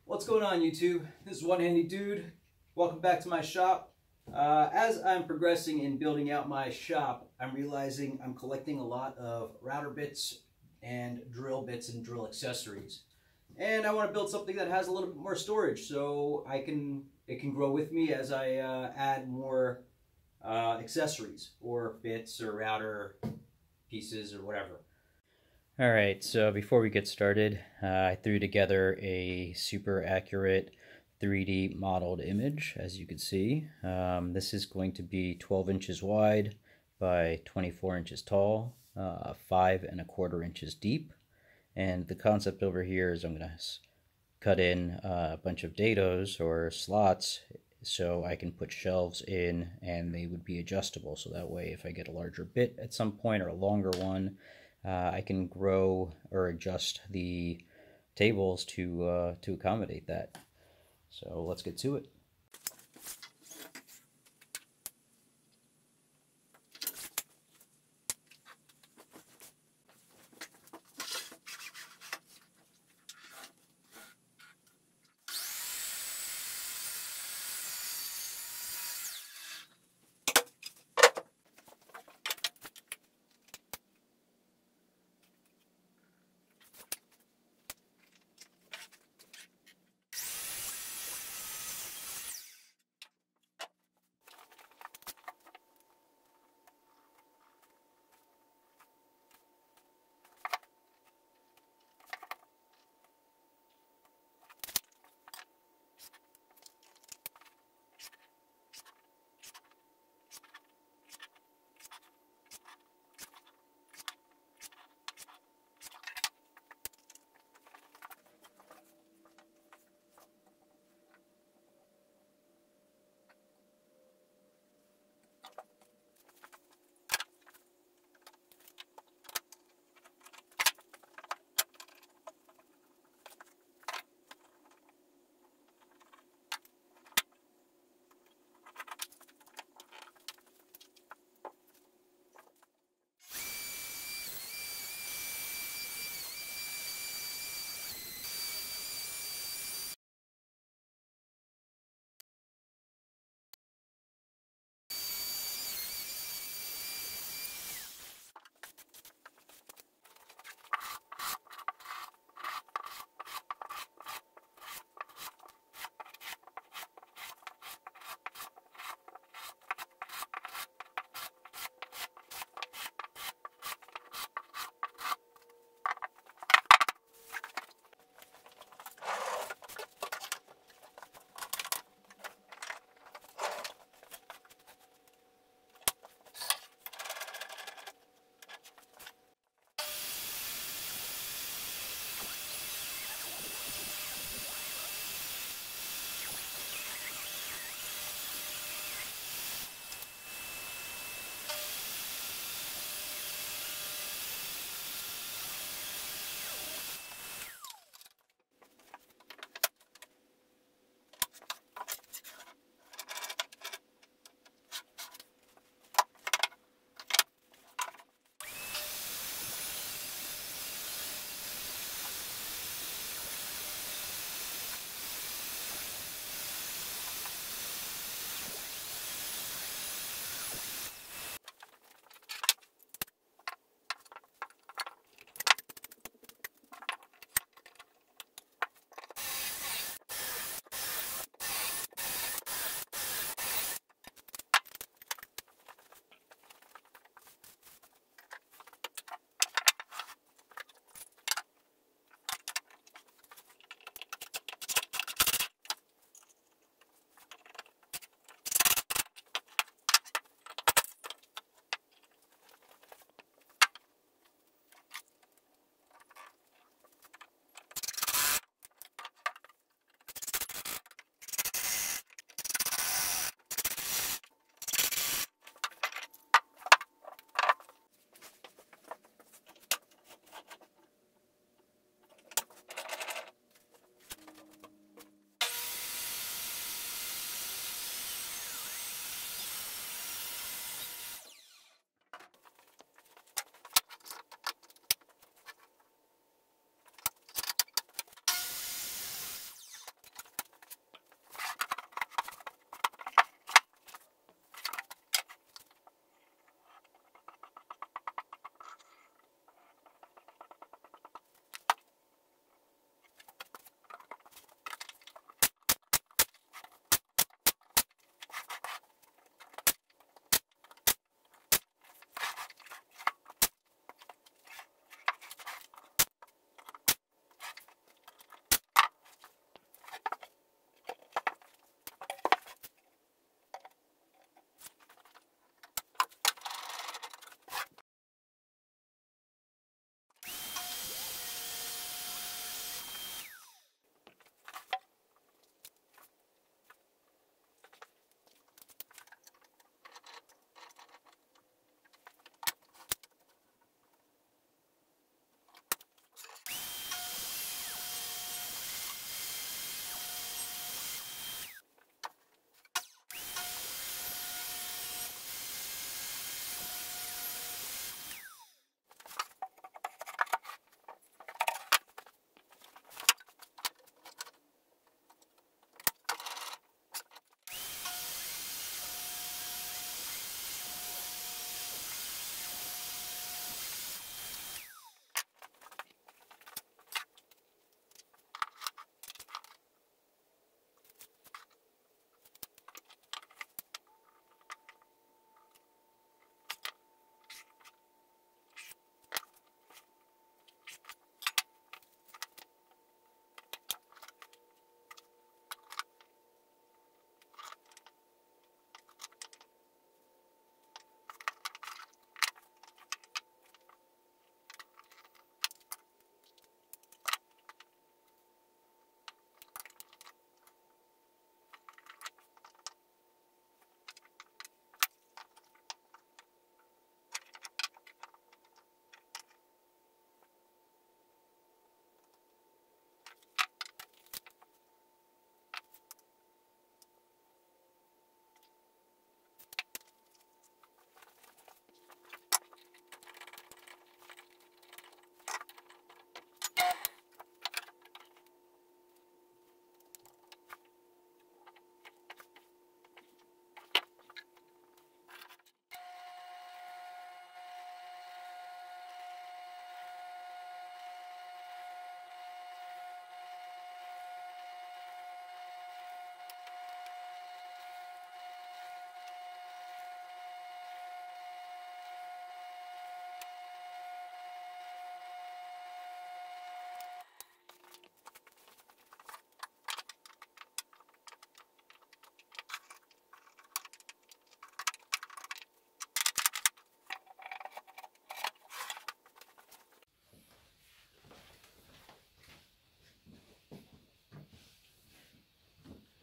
What's going on, YouTube? This is One Handy Dude. Welcome back to my shop. As I'm progressing in building out my shop, I'm realizing I'm collecting a lot of router bits and drill bits and drill accessories. And I want to build something that has a little bit more storage so it can grow with me as I add more accessories or bits or router pieces or whatever. Alright, so before we get started, I threw together a super accurate 3D modeled image, as you can see. This is going to be 12 inches wide by 24 inches tall, 5¼ inches deep. And the concept over here is I'm going to cut in a bunch of dados or slots so I can put shelves in and they would be adjustable. So that way if I get a larger bit at some point or a longer one, I can grow or adjust the tables to accommodate that. So let's get to it.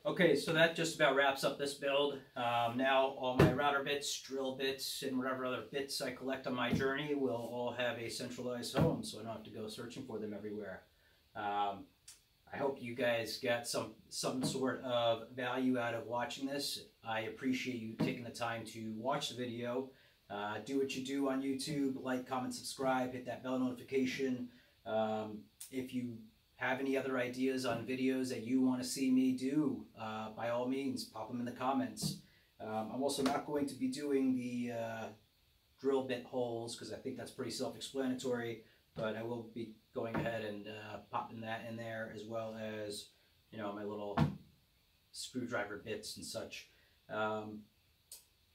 Okay, so that just about wraps up this build. Now all my router bits, drill bits, and whatever other bits I collect on my journey will all have a centralized home, so I don't have to go searching for them everywhere. I hope you guys got some sort of value out of watching this. I appreciate you taking the time to watch the video. Do what you do on YouTube, like, comment, subscribe, hit that bell notification. If you have any other ideas on videos that you want to see me do, by all means, pop them in the comments. I'm also not going to be doing the drill bit holes because I think that's pretty self-explanatory, but I will be going ahead and popping that in there, as well as, you know, my little screwdriver bits and such.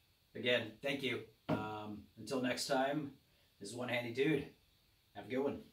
Again, thank you. Until next time, this is One Handy Dude. Have a good one.